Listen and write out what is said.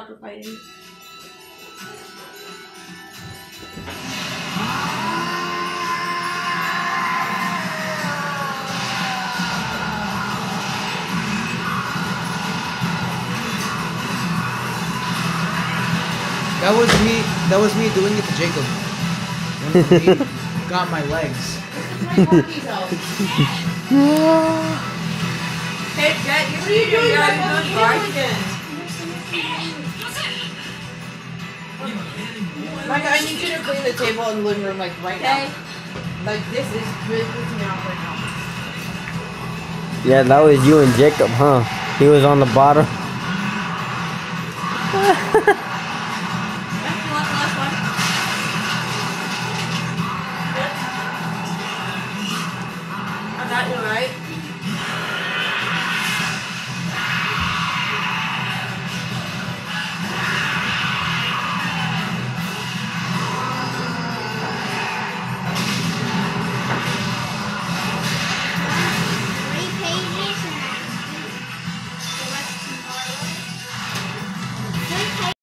down for fighting. That was me doing it to Jacob. When he got my legs. Hey, Jet, what are you doing? You're again. Micah, I need you to clean the table in the living room, like, right now. Like, this is really pissing me off right now. Yeah, that was you and Jacob, huh? He was on the bottom.